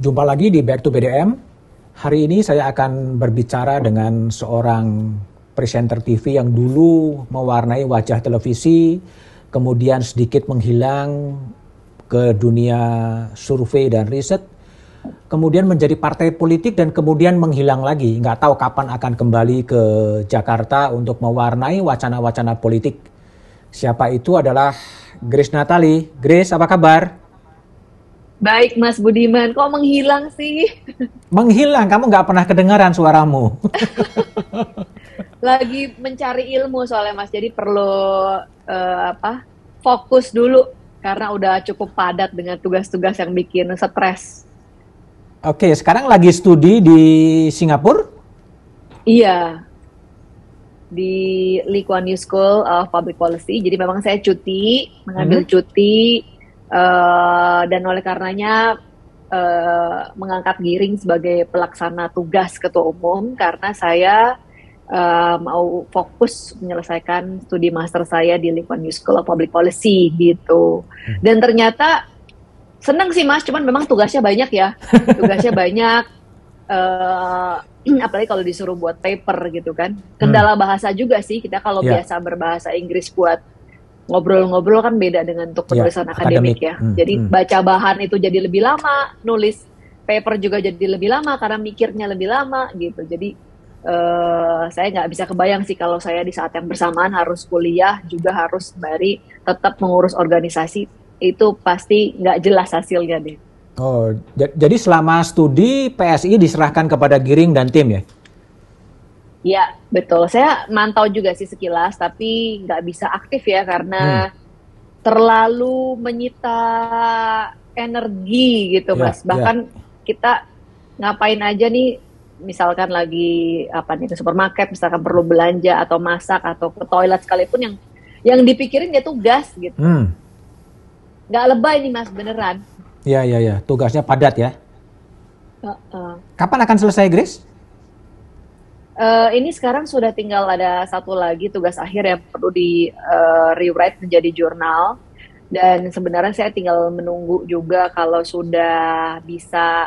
Jumpa lagi di Back to BDM. Hari ini saya akan berbicara dengan seorang presenter TV yang dulu mewarnai wajah televisi, kemudian sedikit menghilang ke dunia survei dan riset, kemudian menjadi partai politik dan kemudian menghilang lagi. Nggak tahu kapan akan kembali ke Jakarta untuk mewarnai wacana-wacana politik. Siapa itu adalah Grace Natali. Grace, apa kabar? Baik Mas Budiman, kok menghilang sih? Menghilang, kamu nggak pernah kedengaran suaramu. Lagi mencari ilmu soalnya Mas, jadi perlu fokus dulu karena udah cukup padat dengan tugas-tugas yang bikin stres. Oke, sekarang lagi studi di Singapura? Iya, di Lee Kuan Yew School of Public Policy. Jadi memang saya cuti, mengambil cuti. Dan oleh karenanya mengangkat giring sebagai pelaksana tugas ketua umum karena saya mau fokus menyelesaikan studi master saya di Lee Kuan Yew School of Public Policy gitu. Dan ternyata seneng sih Mas, cuman memang tugasnya banyak ya, tugasnya banyak. Apalagi kalau disuruh buat paper gitu kan. Kendala bahasa juga sih, kita kalau biasa berbahasa Inggris buat ngobrol-ngobrol kan beda dengan untuk penulisan akademik ya. Jadi baca bahan itu jadi lebih lama, nulis paper juga jadi lebih lama karena mikirnya lebih lama gitu. Jadi saya nggak bisa kebayang sih kalau saya di saat yang bersamaan harus kuliah juga harus sembari tetap mengurus organisasi, itu pasti nggak jelas hasilnya deh. Oh, jadi selama studi PSI diserahkan kepada giring dan tim ya? Ya, betul. Saya mantau juga sih sekilas, tapi nggak bisa aktif ya karena terlalu menyita energi gitu, Mas. Bahkan kita ngapain aja nih, misalkan lagi ke supermarket, misalkan perlu belanja atau masak atau ke toilet sekalipun yang dipikirin ya tugas gitu. Nggak lebay nih, Mas, beneran. Iya. Tugasnya padat ya. Kapan akan selesai, Grace? Ini sekarang sudah tinggal ada satu lagi tugas akhir yang perlu di rewrite menjadi jurnal, dan sebenarnya saya tinggal menunggu juga kalau sudah bisa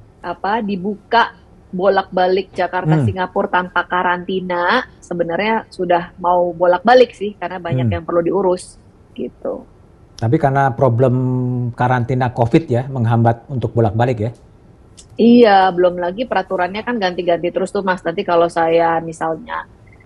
dibuka bolak-balik Jakarta Singapura tanpa karantina. Sebenarnya sudah mau bolak-balik sih karena banyak yang perlu diurus gitu. Tapi karena problem karantina COVID ya menghambat untuk bolak-balik ya. Iya, belum lagi peraturannya kan ganti-ganti terus tuh Mas. Nanti kalau saya misalnya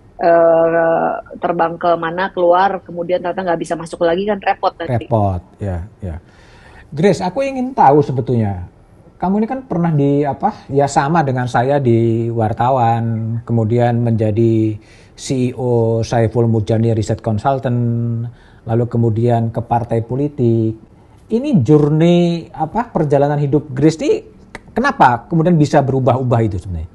terbang ke mana, keluar, kemudian ternyata nggak bisa masuk lagi kan repot nanti. Repot, ya. Grace, aku ingin tahu sebetulnya, kamu ini kan pernah sama dengan saya di wartawan, kemudian menjadi CEO Saiful Mujani Research Consultant, lalu kemudian ke partai politik. Ini journey perjalanan hidup Grace ini kenapa kemudian bisa berubah-ubah itu sebenarnya?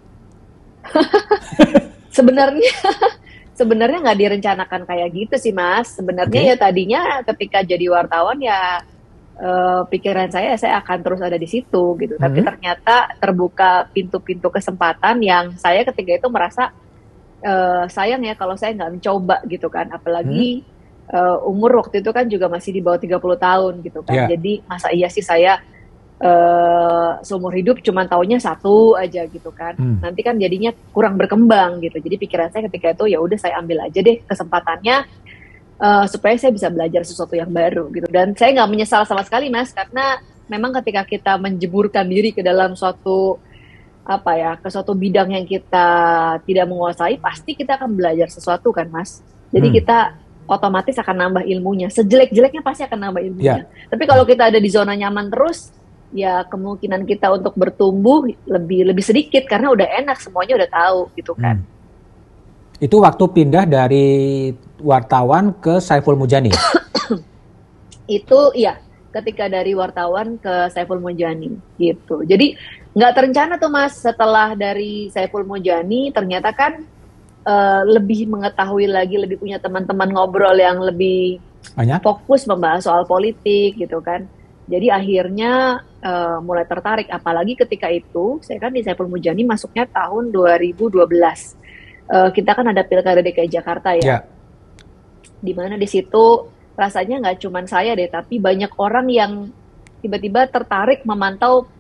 Sebenarnya nggak direncanakan kayak gitu sih Mas. Sebenarnya ya tadinya ketika jadi wartawan ya pikiran saya akan terus ada di situ gitu. Tapi ternyata terbuka pintu-pintu kesempatan yang saya ketika itu merasa sayang ya kalau saya nggak mencoba gitu kan. Apalagi umur waktu itu kan juga masih di bawah 30 tahun gitu kan. Jadi masa iya sih saya seumur hidup cuma taunya satu aja gitu kan. Nanti kan jadinya kurang berkembang gitu. Jadi pikiran saya ketika itu ya udah saya ambil aja deh kesempatannya supaya saya bisa belajar sesuatu yang baru gitu. Dan saya nggak menyesal sama sekali Mas, karena memang ketika kita menjeburkan diri ke dalam suatu ke suatu bidang yang kita tidak menguasai, pasti kita akan belajar sesuatu kan Mas. Jadi kita otomatis akan nambah ilmunya. Sejelek-jeleknya pasti akan nambah ilmunya. Tapi kalau kita ada di zona nyaman terus, ya kemungkinan kita untuk bertumbuh lebih sedikit karena udah enak, semuanya udah tahu gitu kan. Itu waktu pindah dari wartawan ke Saiful Mujani? Itu iya, ketika dari wartawan ke Saiful Mujani gitu. Jadi nggak terencana tuh Mas, setelah dari Saiful Mujani ternyata kan lebih mengetahui lagi, lebih punya teman-teman ngobrol yang lebih fokus membahas soal politik gitu kan. Jadi akhirnya mulai tertarik, apalagi ketika itu saya kan di Saiful Mujani masuknya tahun 2012. Kita kan ada Pilkada DKI Jakarta ya. Dimana di situ rasanya nggak cuma saya deh, tapi banyak orang yang tiba-tiba tertarik memantau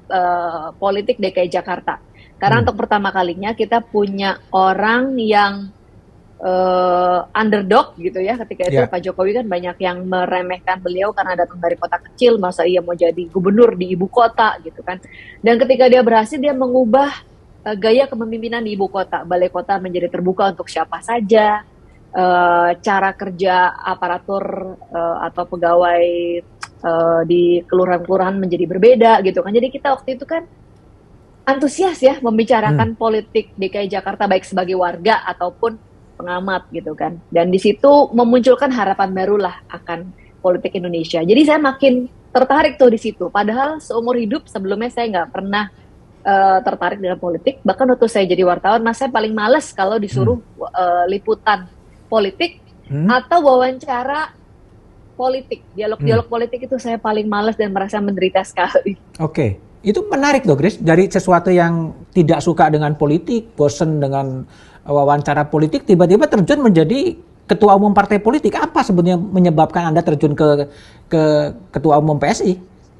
politik DKI Jakarta. Karena untuk pertama kalinya kita punya orang yang underdog gitu ya. Ketika itu Pak Jokowi kan banyak yang meremehkan beliau karena datang dari kota kecil, masa ia mau jadi gubernur di ibu kota gitu kan. Dan ketika dia berhasil, dia mengubah gaya kepemimpinan di ibu kota. Balai kota menjadi terbuka untuk siapa saja. Cara kerja aparatur atau pegawai di kelurahan-kelurahan menjadi berbeda gitu kan. Jadi kita waktu itu kan antusias ya membicarakan politik DKI Jakarta baik sebagai warga ataupun pengamat gitu kan. Dan di situ memunculkan harapan barulah akan politik Indonesia. Jadi saya makin tertarik tuh di situ. Padahal seumur hidup sebelumnya saya nggak pernah tertarik dengan politik. Bahkan waktu saya jadi wartawan, saya paling males kalau disuruh liputan politik atau wawancara politik. Dialog politik itu saya paling males dan merasa menderita sekali. Oke. Itu menarik dong, Grace. Dari sesuatu yang tidak suka dengan politik, bosen dengan wawancara politik, tiba-tiba terjun menjadi ketua umum partai politik. Apa sebenarnya menyebabkan Anda terjun ke ketua umum PSI?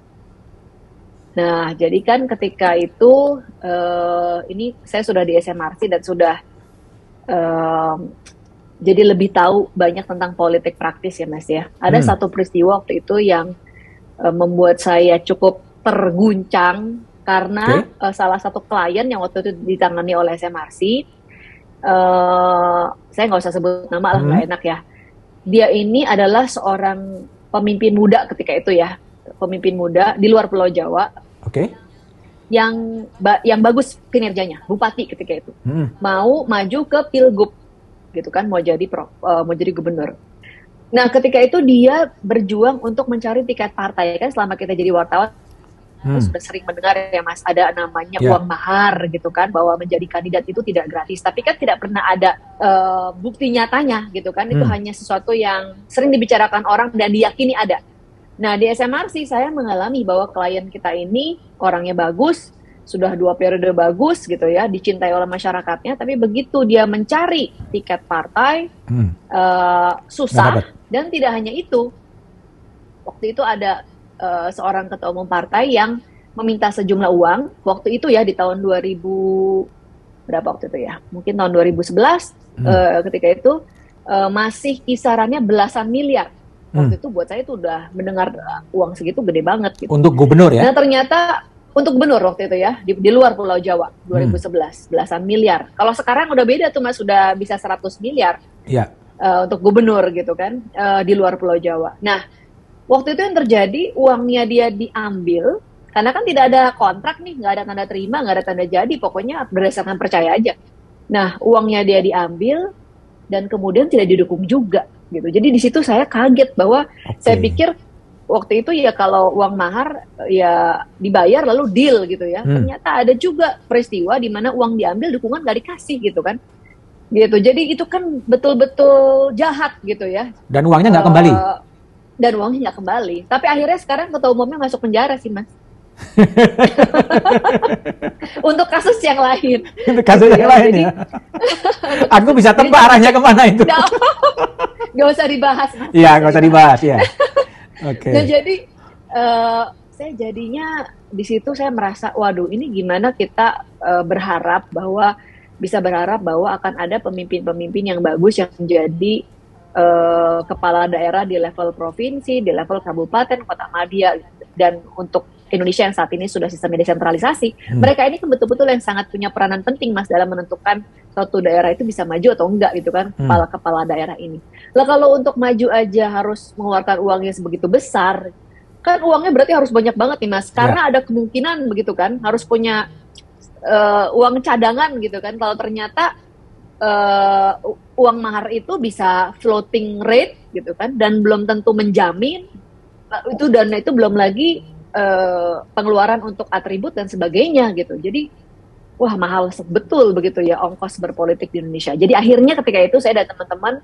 Nah, jadi kan ketika itu, ini saya sudah di SMRC dan sudah jadi lebih tahu banyak tentang politik praktis ya Mas ya. Ada satu peristiwa waktu itu yang membuat saya cukup terguncang karena salah satu klien yang waktu itu ditangani oleh SMRC, saya nggak usah sebut nama lah, nggak enak ya. Dia ini adalah seorang pemimpin muda ketika itu ya, pemimpin muda di luar Pulau Jawa, yang bagus kinerjanya, bupati ketika itu, mau maju ke Pilgub, gitu kan, mau jadi gubernur. Nah ketika itu dia berjuang untuk mencari tiket partai kan. Selama kita jadi wartawan sudah sering mendengar ya Mas, ada namanya uang mahar gitu kan, bahwa menjadi kandidat itu tidak gratis, tapi kan tidak pernah ada bukti nyatanya gitu kan. Itu hanya sesuatu yang sering dibicarakan orang dan diyakini ada. Nah di SMRC saya mengalami bahwa klien kita ini orangnya bagus, sudah 2 periode bagus gitu ya, dicintai oleh masyarakatnya, tapi begitu dia mencari tiket partai susah. Dan tidak hanya itu, waktu itu ada seorang ketua umum partai yang meminta sejumlah uang waktu itu ya, di tahun 2000 berapa waktu itu ya, mungkin tahun 2011 ketika itu masih kisarannya belasan miliar. Waktu itu buat saya itu udah mendengar uang segitu gede banget gitu. Untuk gubernur ya? Nah ternyata untuk gubernur waktu itu ya, di luar Pulau Jawa 2011 belasan miliar. Kalau sekarang udah beda tuh Mas, sudah bisa 100 miliar untuk gubernur gitu kan, di luar Pulau Jawa. Nah waktu itu yang terjadi, uangnya dia diambil, karena kan tidak ada kontrak nih, nggak ada tanda terima, nggak ada tanda jadi, pokoknya berdasarkan percaya aja. Nah, uangnya dia diambil, dan kemudian tidak didukung juga, gitu. Jadi di situ saya kaget bahwa saya pikir waktu itu ya kalau uang mahar ya dibayar lalu deal gitu ya. Ternyata ada juga peristiwa di mana uang diambil, dukungan nggak dikasih gitu kan. Gitu. Jadi itu kan betul-betul jahat gitu ya. Dan uangnya nggak kembali? Dan uangnya nggak kembali. Tapi akhirnya sekarang ketua umumnya masuk penjara sih Mas. Untuk kasus yang lain. Untuk kasus yang lain ya. Aku bisa tebak arahnya kemana itu. Gak usah dibahas. Iya, gak usah dibahas ya. Oke. Nah jadi saya jadinya di situ saya merasa, waduh ini gimana kita bisa berharap bahwa akan ada pemimpin-pemimpin yang bagus yang menjadi kepala daerah di level provinsi, di level kabupaten, kota madya, dan untuk Indonesia yang saat ini sudah sistemnya desentralisasi, mereka ini kan betul-betul yang sangat punya peranan penting Mas dalam menentukan suatu daerah itu bisa maju atau enggak gitu kan, kepala daerah ini. Lah kalau untuk maju aja harus mengeluarkan uangnya sebegitu besar, kan uangnya berarti harus banyak banget nih Mas, karena ada kemungkinan begitu kan, harus punya uang cadangan gitu kan, kalau ternyata uang mahar itu bisa floating rate gitu kan, dan belum tentu menjamin itu, dan itu belum lagi pengeluaran untuk atribut dan sebagainya gitu. Jadi wah mahal betul begitu ya ongkos berpolitik di Indonesia. Jadi akhirnya ketika itu saya dan teman-teman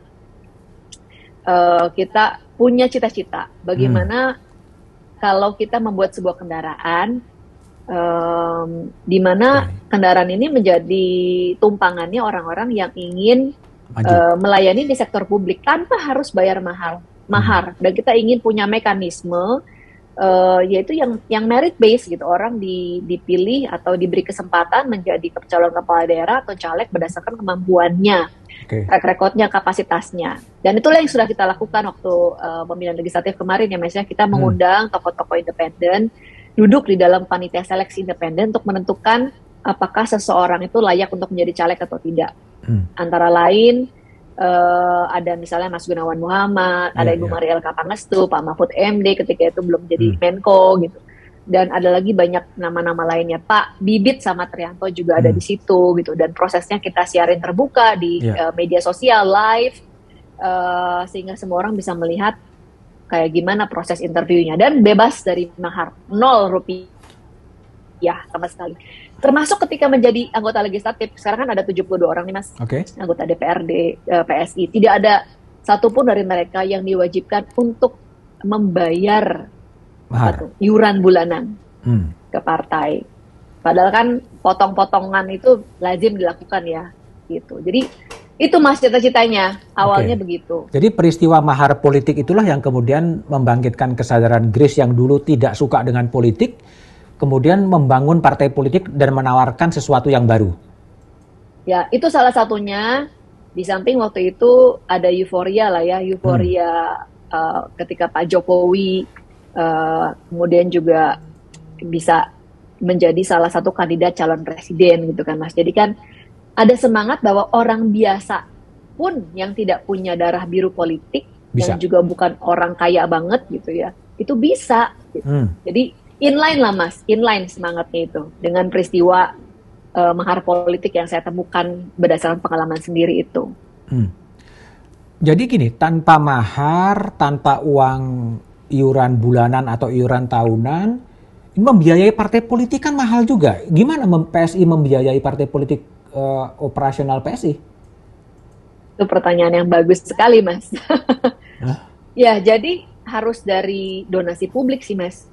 kita punya cita-cita bagaimana kalau kita membuat sebuah kendaraan di mana kendaraan ini menjadi tumpangannya orang-orang yang ingin melayani di sektor publik tanpa harus bayar mahar. Dan kita ingin punya mekanisme yaitu yang merit based gitu, orang dipilih atau diberi kesempatan menjadi calon kepala daerah atau caleg berdasarkan kemampuannya, track recordnya, kapasitasnya. Dan itulah yang sudah kita lakukan waktu pemilihan legislatif kemarin ya Mas ya, kita mengundang tokoh-tokoh independen duduk di dalam panitia seleksi independen untuk menentukan apakah seseorang itu layak untuk menjadi caleg atau tidak. Antara lain ada misalnya Mas Gunawan Muhammad, ada Ibu Mariel Kapangestu, Pak Mahfud MD ketika itu belum jadi Menko gitu. Dan ada lagi banyak nama-nama lainnya, Pak Bibit sama Trianto juga ada di situ gitu. Dan prosesnya kita siarin terbuka di media sosial live, sehingga semua orang bisa melihat kayak gimana proses interviewnya, dan bebas dari mahar, 0 rupiah sama sekali. Termasuk ketika menjadi anggota legislatif, sekarang kan ada 72 orang nih Mas, anggota DPRD, PSI. Tidak ada satupun dari mereka yang diwajibkan untuk membayar iuran bulanan ke partai. Padahal kan potong-potongan itu lazim dilakukan ya, gitu. Jadi itu Mas cita-citanya, awalnya begitu. Jadi peristiwa mahar politik itulah yang kemudian membangkitkan kesadaran Grace yang dulu tidak suka dengan politik, kemudian membangun partai politik dan menawarkan sesuatu yang baru. Ya, itu salah satunya. Di samping waktu itu ada euforia lah ya, ketika Pak Jokowi kemudian juga bisa menjadi salah satu kandidat calon presiden gitu kan Mas. Jadi kan ada semangat bahwa orang biasa pun yang tidak punya darah biru politik, yang juga bukan orang kaya banget gitu ya, itu bisa. Gitu. Jadi inline lah Mas, inline semangatnya itu dengan peristiwa mahar politik yang saya temukan berdasarkan pengalaman sendiri itu. Jadi gini, tanpa mahar, tanpa uang iuran bulanan atau iuran tahunan, ini membiayai partai politik kan mahal juga. Gimana PSI membiayai partai politik operasional PSI? Itu pertanyaan yang bagus sekali Mas. Ya, jadi harus dari donasi publik sih Mas.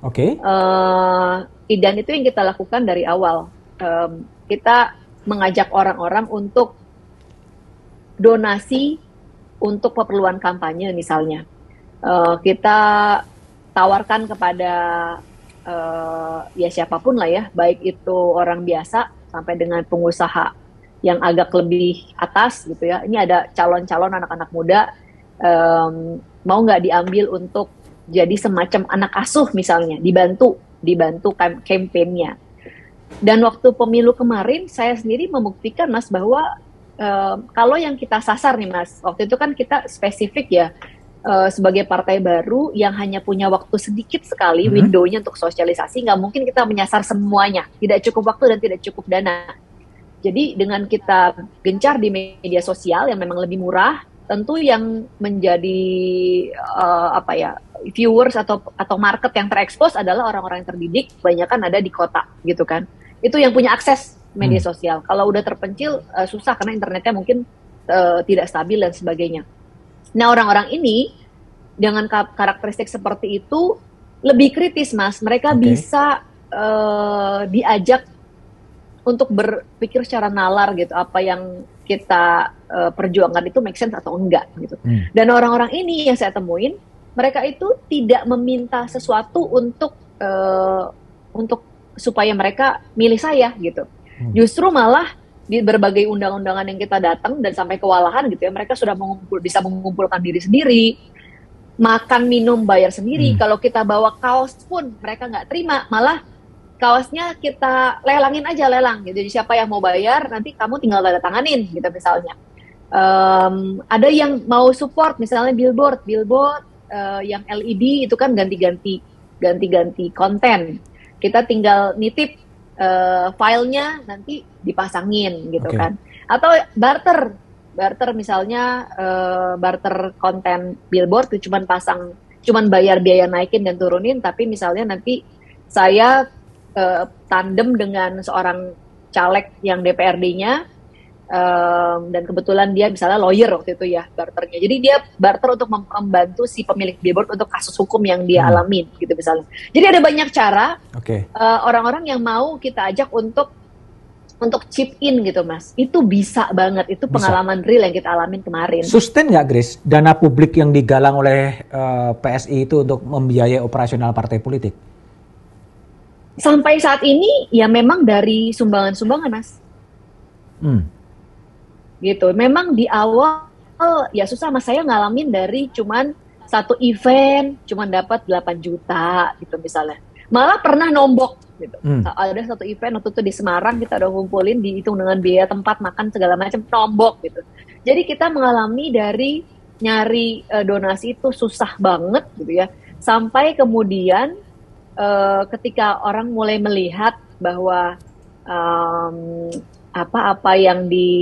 Dan itu yang kita lakukan dari awal. Kita mengajak orang-orang untuk donasi untuk keperluan kampanye misalnya. Kita tawarkan kepada ya siapapun lah ya, baik itu orang biasa sampai dengan pengusaha yang agak lebih atas gitu ya. Ini ada calon-calon anak-anak muda, mau nggak diambil untuk jadi semacam anak asuh misalnya, dibantu kampanyenya. Dan waktu pemilu kemarin saya sendiri membuktikan Mas bahwa kalau yang kita sasar nih Mas, waktu itu kan kita spesifik ya, sebagai partai baru yang hanya punya waktu sedikit sekali windownya untuk sosialisasi, nggak mungkin kita menyasar semuanya, tidak cukup waktu dan tidak cukup dana. Jadi dengan kita gencar di media sosial yang memang lebih murah, tentu yang menjadi viewers atau market yang terekspos adalah orang-orang yang terdidik, kebanyakan ada di kota gitu kan. Itu yang punya akses media sosial. Kalau udah terpencil susah karena internetnya mungkin tidak stabil dan sebagainya. Nah, orang-orang ini dengan karakteristik seperti itu lebih kritis Mas. Mereka bisa diajak untuk berpikir secara nalar gitu, apa yang kita perjuangkan itu make sense atau enggak gitu. Dan orang-orang ini yang saya temuin, mereka itu tidak meminta sesuatu untuk supaya mereka milih saya gitu. Justru malah di berbagai undang-undangan yang kita datang dan sampai kewalahan gitu ya, mereka sudah bisa mengumpulkan diri sendiri, makan minum bayar sendiri. Kalau kita bawa kaos pun mereka nggak terima, malah kaosnya kita lelangin aja, lelang gitu. Jadi siapa yang mau bayar nanti kamu tinggal tanda tanganin gitu misalnya. Ada yang mau support misalnya billboard yang LED itu kan ganti-ganti konten. Kita tinggal nitip filenya nanti dipasangin gitu kan. Atau barter misalnya, barter konten billboard itu cuman bayar biaya naikin dan turunin, tapi misalnya nanti saya tandem dengan seorang caleg yang DPRD-nya, dan kebetulan dia misalnya lawyer waktu itu ya barternya. Jadi dia barter untuk membantu si pemilik billboard untuk kasus hukum yang dia alamin gitu misalnya. Jadi ada banyak cara orang-orang yang mau kita ajak untuk untuk chip in gitu Mas. Itu bisa banget, itu pengalaman real yang kita alamin kemarin. Sustain nggak Grace dana publik yang digalang oleh PSI itu untuk membiayai operasional partai politik? Sampai saat ini ya memang dari sumbangan-sumbangan Mas. Gitu. Memang di awal ya susah Mas, saya ngalamin dari cuman satu event cuman dapat 8 juta gitu misalnya. Malah pernah nombok gitu. Ada satu event waktu itu di Semarang, kita udah ngumpulin, dihitung dengan biaya tempat makan segala macam, nombok gitu. Jadi kita mengalami dari nyari donasi itu susah banget gitu ya. Sampai kemudian ketika orang mulai melihat bahwa apa-apa yang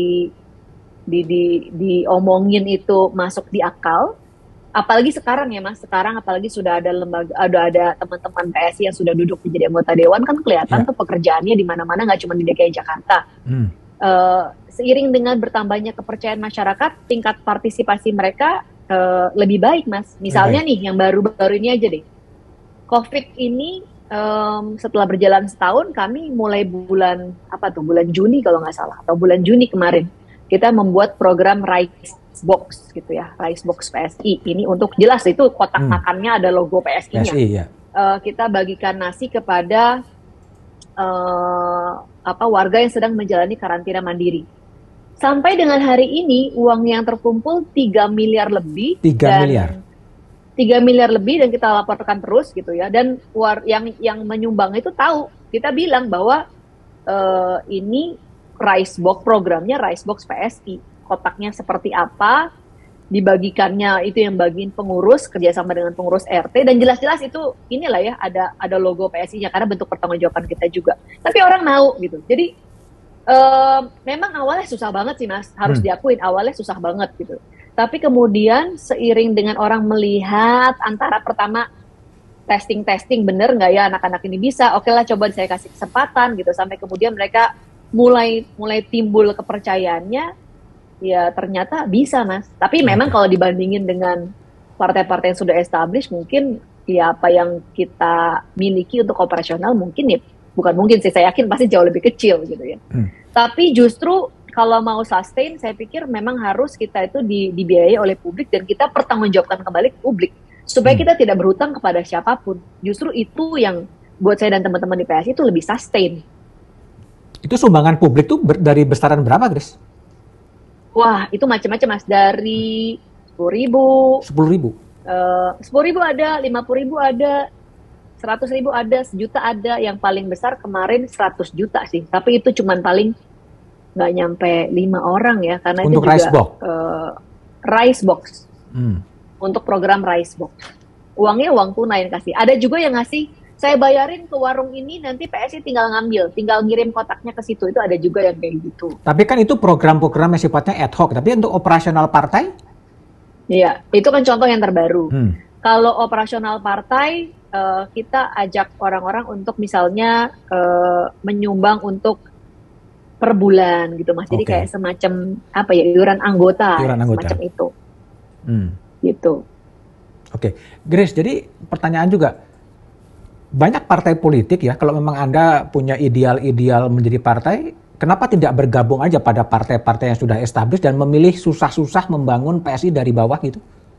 diomongin itu masuk di akal. Apalagi sekarang ya Mas, sekarang apalagi sudah ada lembaga, ada teman-teman PSI yang sudah duduk menjadi anggota dewan, kan kelihatan tuh pekerjaannya di mana-mana, nggak cuma di DKI Jakarta. Seiring dengan bertambahnya kepercayaan masyarakat, tingkat partisipasi mereka lebih baik Mas. Misalnya nih yang baru-baru ini aja deh, COVID ini setelah berjalan setahun, kami mulai bulan Juni kalau nggak salah, atau bulan Juni kemarin, kita membuat program Rice Box gitu ya, Rice Box PSI. Ini untuk jelas itu kotak makannya ada logo PSI-nya. PSI, ya. Kita bagikan nasi kepada warga yang sedang menjalani karantina mandiri. Sampai dengan hari ini uang yang terkumpul 3 miliar lebih. 3 miliar lebih dan kita laporkan terus gitu ya. Dan yang menyumbang itu tahu, kita bilang bahwa ini Rice Box, programnya Rice Box PSI. Kotaknya seperti apa, dibagikannya itu yang bagiin pengurus, kerjasama dengan pengurus RT, dan jelas-jelas itu inilah ya, ada logo PSI-nya, karena bentuk pertanggungjawaban kita juga. Tapi orang mau gitu. Jadi memang awalnya susah banget sih Mas, harus diakuin, awalnya susah banget gitu. Tapi kemudian seiring dengan orang melihat, antara pertama testing bener nggak ya anak-anak ini bisa, oke lah coba saya kasih kesempatan gitu, sampai kemudian mereka mulai timbul kepercayaannya. Ya ternyata bisa Mas, tapi memang kalau dibandingin dengan partai-partai yang sudah established, mungkin ya apa yang kita miliki untuk operasional mungkin ya, bukan mungkin sih, saya yakin pasti jauh lebih kecil gitu ya. Tapi justru kalau mau sustain, saya pikir memang harus kita itu dibiayai oleh publik, dan kita pertanggungjawabkan kembali ke publik, supaya kita tidak berhutang kepada siapapun. Justru itu yang buat saya dan teman-teman di PSI itu lebih sustain. Itu sumbangan publik tuh dari besaran berapa Grace? Wah, itu macam-macam Mas, dari 10.000 ada, 50.000 ada, 100.000 ada, 1 juta ada, yang paling besar kemarin 100 juta sih, tapi itu cuman paling nggak nyampe 5 orang ya, karena untuk itu juga Rice Box, untuk program Rice Box, uangnya uang tunai yang kasih. Ada juga yang ngasih, saya bayarin ke warung ini, nanti PSI tinggal ngambil, tinggal ngirim kotaknya ke situ. Itu ada juga yang kayak gitu. Tapi kan itu program-program yang sifatnya ad hoc. Tapi untuk operasional partai? Iya, itu kan contoh yang terbaru. Kalau operasional partai, kita ajak orang-orang untuk misalnya menyumbang untuk per bulan gitu Mas. Jadi kayak semacam iuran anggota. Semacam itu. Gitu. Grace, jadi pertanyaan juga. Banyak partai politik ya, kalau memang Anda punya ideal menjadi partai, kenapa tidak bergabung aja pada partai-partai yang sudah established dan memilih susah-susah membangun PSI dari bawah gitu?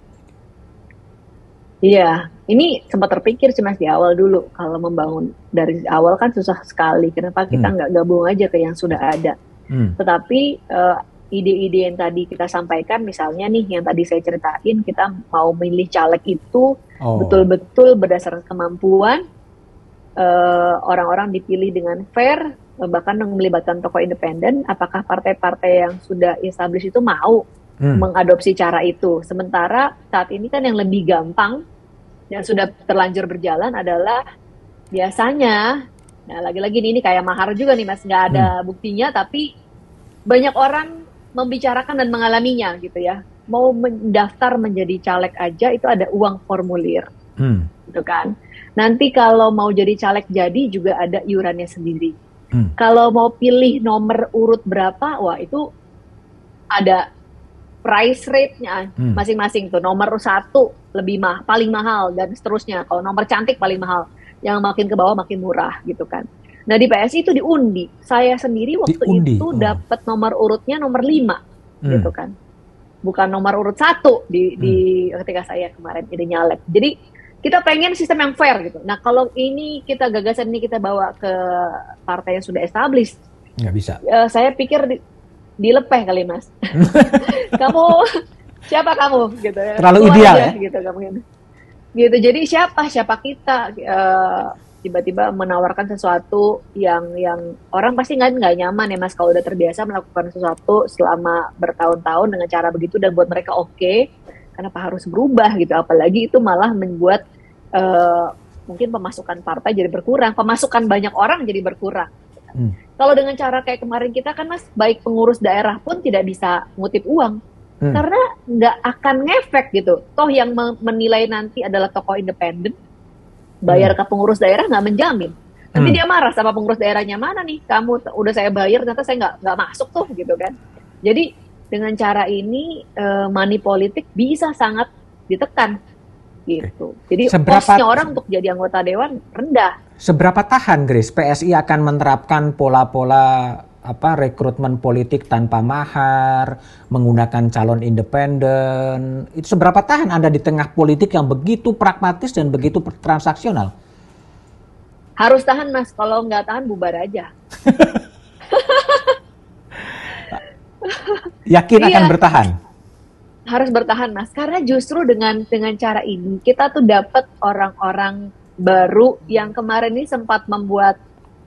Iya, ini sempat terpikir sih Mas di awal dulu, kalau membangun dari awal kan susah sekali, kenapa kita nggak gabung aja ke yang sudah ada. Tetapi ide-ide yang tadi kita sampaikan, misalnya nih yang tadi saya ceritain, kita mau milih caleg itu betul-betul berdasarkan kemampuan, orang-orang dipilih dengan fair, bahkan melibatkan tokoh independen. Apakah partai-partai yang sudah established itu mau mengadopsi cara itu? Sementara saat ini kan yang lebih gampang yang sudah terlanjur berjalan adalah biasanya, nah lagi-lagi ini kayak mahar juga nih Mas, nggak ada buktinya, tapi banyak orang membicarakan dan mengalaminya gitu ya. Mau mendaftar menjadi caleg aja itu ada uang formulir, gitu kan. Nanti kalau mau jadi caleg juga ada iurannya sendiri. Kalau mau pilih nomor urut berapa, wah itu ada price rate-nya masing-masing tuh. Nomor 1 paling mahal dan seterusnya. Kalau nomor cantik paling mahal, yang makin ke bawah makin murah gitu kan. Nah di PSI itu diundi. Saya sendiri waktu Diundi. itu dapat nomor urutnya nomor 5, gitu kan. Bukan nomor urut 1 di ketika saya kemarin ide nyalek. Jadi kita pengen sistem yang fair gitu. Nah kalau ini gagasan ini kita bawa ke partai yang sudah established, Nggak bisa. Saya pikir dilepeh kali Mas. Kamu siapa kamu gitu ya. Terlalu Keluar ideal aja, ya. gitu kamu gitu. Jadi siapa kita tiba-tiba menawarkan sesuatu yang orang pasti nggak nyaman ya Mas kalau udah terbiasa melakukan sesuatu selama bertahun-tahun dengan cara begitu dan buat mereka oke, kenapa harus berubah gitu, apalagi itu malah membuat mungkin pemasukan partai jadi berkurang, pemasukan banyak orang jadi berkurang. Kalau dengan cara kayak kemarin kita kan Mas, baik pengurus daerah pun tidak bisa ngutip uang karena nggak akan ngefek gitu. Toh yang menilai nanti adalah tokoh independen, bayar ke pengurus daerah nggak menjamin. Nanti dia marah sama pengurus daerahnya, mana nih kamu udah saya bayar ternyata saya nggak masuk tuh gitu kan. Jadi dengan cara ini money politik bisa sangat ditekan gitu. Jadi kosnya orang untuk jadi anggota dewan rendah. Seberapa tahan Grace PSI akan menerapkan pola-pola rekrutmen politik tanpa mahar, menggunakan calon independen? Itu seberapa tahan Anda di tengah politik yang begitu pragmatis dan begitu transaksional? Harus tahan Mas, kalau nggak tahan bubar aja. Yakin akan bertahan? Harus bertahan Mas, karena justru dengan cara ini kita tuh dapat orang-orang baru yang kemarin ini sempat membuat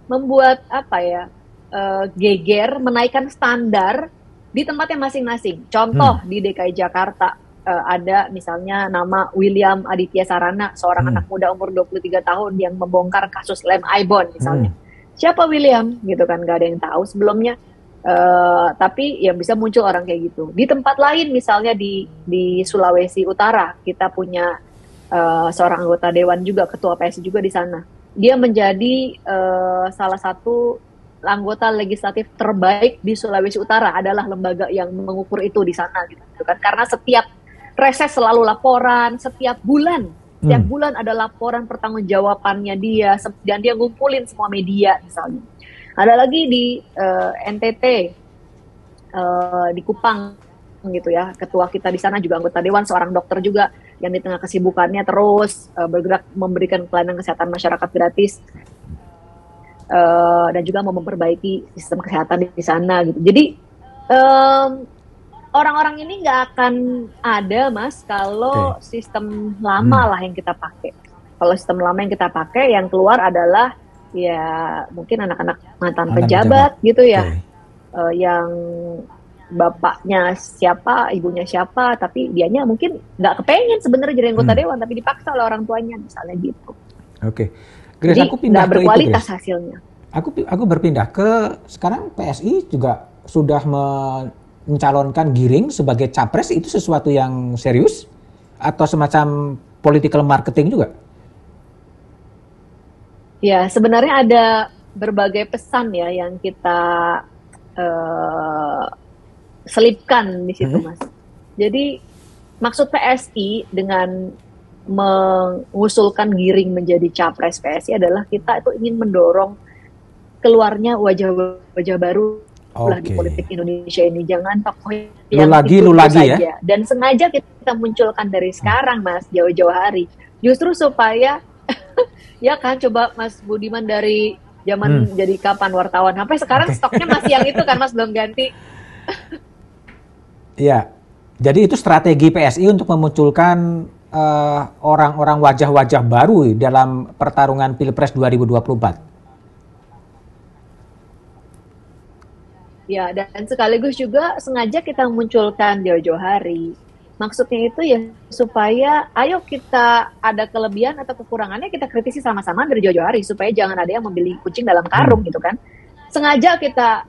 geger, menaikkan standar di tempatnya masing-masing. Contoh di DKI Jakarta ada misalnya nama William Aditya Sarana, seorang anak muda umur 23 tahun yang membongkar kasus lem Aibon misalnya. Siapa William? Gitu kan, gak ada yang tahu sebelumnya. Tapi yang bisa muncul orang kayak gitu. Di tempat lain misalnya di Sulawesi Utara kita punya seorang anggota dewan juga, ketua PSI juga di sana. Dia menjadi salah satu anggota legislatif terbaik di Sulawesi Utara, adalah lembaga yang mengukur itu di sana gitu kan. Karena setiap reses selalu laporan, setiap bulan ada laporan pertanggungjawabannya dia, dan dia ngumpulin semua media misalnya. Ada lagi di NTT, di Kupang gitu ya, ketua kita di sana juga anggota dewan, seorang dokter juga yang di tengah kesibukannya terus bergerak memberikan pelayanan kesehatan masyarakat gratis dan juga mau memperbaiki sistem kesehatan di sana gitu. Jadi orang-orang ini nggak akan ada Mas kalau sistem lama lah yang kita pakai. Kalau sistem lama yang kita pakai, yang keluar adalah ya mungkin anak-anak mantan pejabat gitu ya, yang bapaknya siapa, ibunya siapa, tapi dianya mungkin nggak kepengen sebenarnya jadi anggota dewan, tapi dipaksa oleh orang tuanya misalnya gitu. Grace, jadi aku pindah nggak berkualitas ke itu, hasilnya. Aku berpindah ke sekarang PSI juga sudah mencalonkan Giring sebagai capres. Itu sesuatu yang serius atau semacam political marketing juga? Ya sebenarnya ada berbagai pesan ya yang kita selipkan di situ Mas. Jadi maksud PSI dengan mengusulkan Giring menjadi capres PSI adalah kita itu ingin mendorong keluarnya wajah-wajah baru lah di politik Indonesia ini. Jangan tokoh yang lu lagi ya. Dan sengaja kita munculkan dari sekarang Mas, jauh-jauh hari. Justru supaya ya kan, coba Mas Budiman dari zaman jadi kapan wartawan sampai sekarang stoknya masih yang itu kan Mas, belum ganti. Iya, jadi itu strategi PSI untuk memunculkan orang-orang wajah-wajah baru dalam pertarungan Pilpres 2024. Ya, dan sekaligus juga sengaja kita munculkan jauh-jauh hari. Maksudnya itu ya supaya ayo kita ada kelebihan atau kekurangannya kita kritisi sama-sama dari jauh-jauh hari, supaya jangan ada yang membeli kucing dalam karung gitu kan. Sengaja kita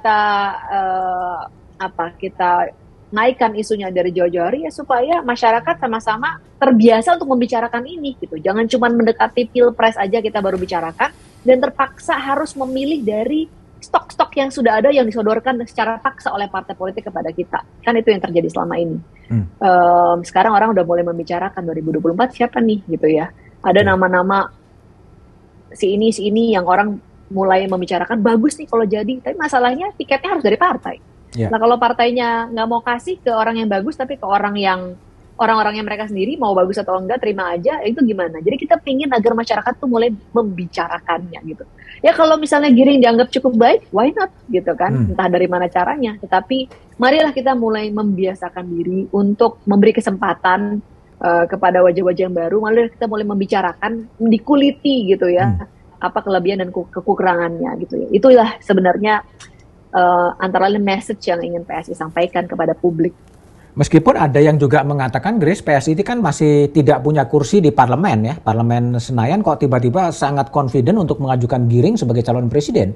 naikkan isunya dari jauh-jauh hari ya supaya masyarakat sama-sama terbiasa untuk membicarakan ini gitu. Jangan cuma mendekati Pilpres aja kita baru bicarakan dan terpaksa harus memilih dari stok-stok yang sudah ada yang disodorkan secara paksa oleh partai politik kepada kita. Kan itu yang terjadi selama ini. Sekarang orang udah mulai membicarakan 2024 siapa nih gitu ya. Ada nama-nama si ini yang orang mulai membicarakan bagus nih kalau jadi, tapi masalahnya tiketnya harus dari partai. Ya. Nah kalau partainya nggak mau kasih ke orang yang bagus, tapi ke orang-orang yang mereka sendiri mau bagus atau enggak terima aja, itu gimana? Jadi kita pingin agar masyarakat tuh mulai membicarakannya gitu. Ya kalau misalnya Giring dianggap cukup baik, why not gitu kan? Entah dari mana caranya. Tetapi marilah kita mulai membiasakan diri untuk memberi kesempatan kepada wajah-wajah yang baru. Marilah kita mulai membicarakan, dikuliti gitu ya. Apa kelebihan dan kekurangannya gitu ya. Itulah sebenarnya antara lain message yang ingin PSI sampaikan kepada publik. Meskipun ada yang juga mengatakan, Grace, PSI ini kan masih tidak punya kursi di parlemen ya. Parlemen Senayan kok tiba-tiba sangat confident untuk mengajukan Giring sebagai calon presiden.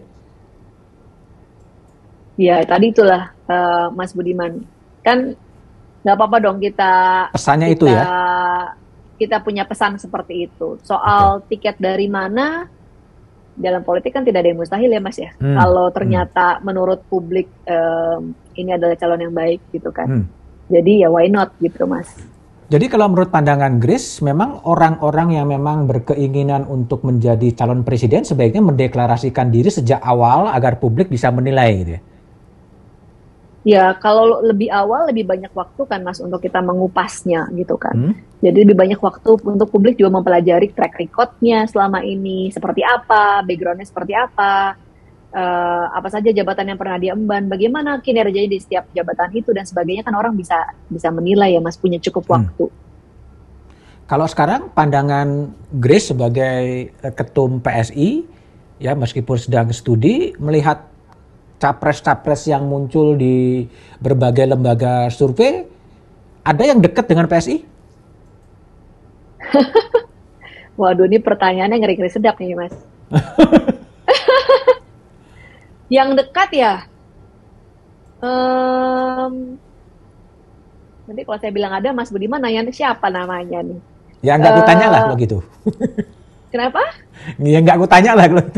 Ya tadi itulah Mas Budiman. Kan nggak apa-apa dong pesannya itu ya. Kita punya pesan seperti itu. Soal tiket dari mana, dalam politik kan tidak ada yang mustahil ya Mas ya. Kalau ternyata menurut publik ini adalah calon yang baik gitu kan. Jadi ya why not gitu Mas. Jadi kalau menurut pandangan Grace, memang orang-orang yang memang berkeinginan untuk menjadi calon presiden sebaiknya mendeklarasikan diri sejak awal agar publik bisa menilai gitu ya. Ya, kalau lebih awal lebih banyak waktu kan Mas untuk kita mengupasnya gitu kan. Jadi lebih banyak waktu untuk publik juga mempelajari track record-nya selama ini, seperti apa, background-nya seperti apa saja jabatan yang pernah diemban, bagaimana kinerjanya di setiap jabatan itu dan sebagainya, kan orang bisa menilai ya Mas, punya cukup waktu. Kalau sekarang pandangan Grace sebagai ketum PSI, ya meskipun sedang studi, melihat capres-capres yang muncul di berbagai lembaga survei, ada yang dekat dengan PSI? Waduh, ini pertanyaannya ngeri-ngeri sedap nih, Mas. Yang dekat ya? Nanti kalau saya bilang ada, Mas Budiman nanya siapa namanya nih? Ya nggak aku tanya lah kalau gitu. Kenapa? Ya nggak aku tanya lah kalau gitu.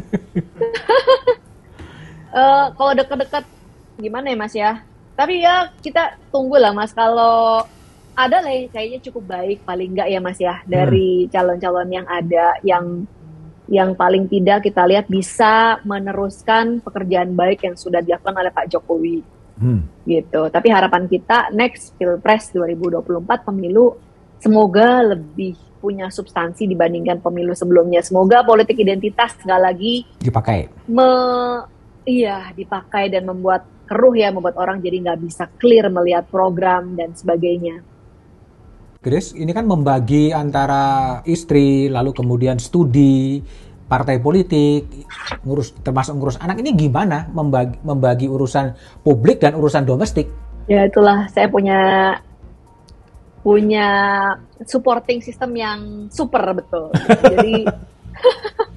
Kalau dekat-dekat gimana ya Mas ya? Tapi ya kita tunggulah Mas, kalau ada lah kayaknya cukup baik paling nggak ya Mas ya, dari calon-calon yang ada, yang paling tidak kita lihat bisa meneruskan pekerjaan baik yang sudah dilakukan oleh Pak Jokowi. Gitu. Tapi harapan kita next Pilpres 2024 pemilu semoga lebih punya substansi dibandingkan pemilu sebelumnya. Semoga politik identitas nggak lagi dipakai. Dipakai dan membuat keruh ya, membuat orang jadi nggak bisa clear melihat program dan sebagainya. Grace, ini kan membagi antara istri, lalu kemudian studi, partai politik, termasuk ngurus anak, ini gimana membagi urusan publik dan urusan domestik? Ya itulah, saya punya supporting system yang super betul. Jadi